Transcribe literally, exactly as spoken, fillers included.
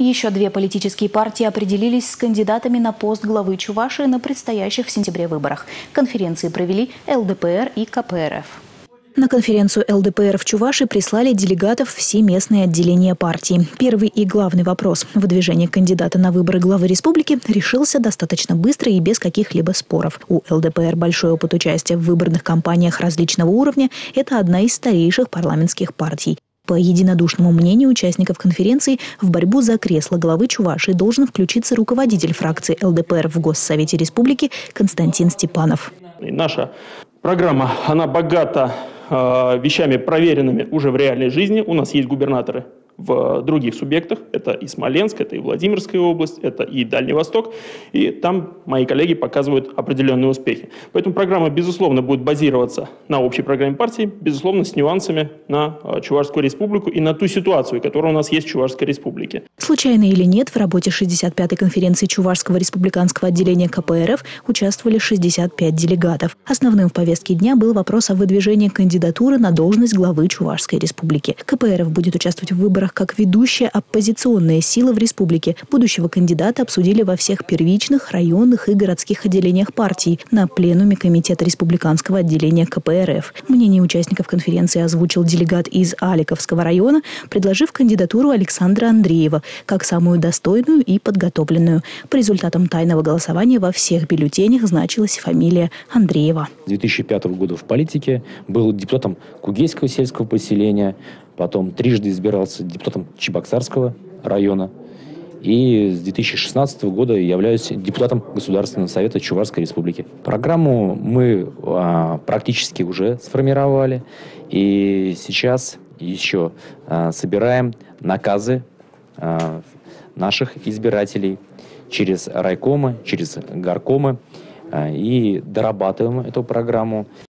Еще две политические партии определились с кандидатами на пост главы Чувашии на предстоящих в сентябре выборах. Конференции провели эл дэ пэ эр и ка пэ эр эф. На конференцию эл дэ пэ эр в Чувашии прислали делегатов все местные отделения партии. Первый и главный вопрос – выдвижение кандидата на выборы главы республики – решился достаточно быстро и без каких-либо споров. У эл дэ пэ эр большой опыт участия в выборных кампаниях различного уровня – это одна из старейших парламентских партий. По единодушному мнению участников конференции, в борьбу за кресло главы Чувашии должен включиться руководитель фракции эл дэ пэ эр в Госсовете республики Константин Степанов. Наша программа, она богата э, вещами, проверенными уже в реальной жизни. У нас есть губернаторы в других субъектах. Это и Смоленск, это и Владимирская область, это и Дальний Восток. И там мои коллеги показывают определенные успехи. Поэтому программа, безусловно, будет базироваться на общей программе партии, безусловно, с нюансами на Чувашскую республику и на ту ситуацию, которая у нас есть в Чувашской республике. Случайно или нет, в работе шестьдесят пятой конференции Чувашского республиканского отделения ка пэ эр эф участвовали шестьдесят пять делегатов. Основным в повестке дня был вопрос о выдвижении кандидатуры на должность главы Чувашской республики. ка пэ эр эф будет участвовать в выборах как ведущая оппозиционная сила в республике. Будущего кандидата обсудили во всех первичных, районных и городских отделениях партии на пленуме Комитета республиканского отделения ка пэ эр эф. Мнение участников конференции озвучил делегат из Аликовского района, предложив кандидатуру Александра Андреева как самую достойную и подготовленную. По результатам тайного голосования во всех бюллетенях значилась фамилия Андреева. С две тысячи пятого года в политике, был депутатом Кугейского сельского поселения, потом трижды избирался депутатом Чебоксарского района. И с две тысячи шестнадцатого года являюсь депутатом Государственного совета Чувашской республики. Программу мы а, практически уже сформировали. И сейчас еще а, собираем наказы а, наших избирателей через райкомы, через горкомы. А, и дорабатываем эту программу.